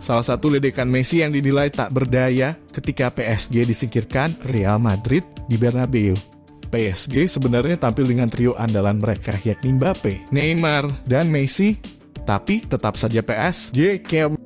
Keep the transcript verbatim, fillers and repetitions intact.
Salah satu ledekan Messi yang dinilai tak berdaya ketika P S G disingkirkan Real Madrid di Bernabeu. P S G sebenarnya tampil dengan trio andalan mereka yakni Mbappe, Neymar, dan Messi, tapi tetap saja P S G kayak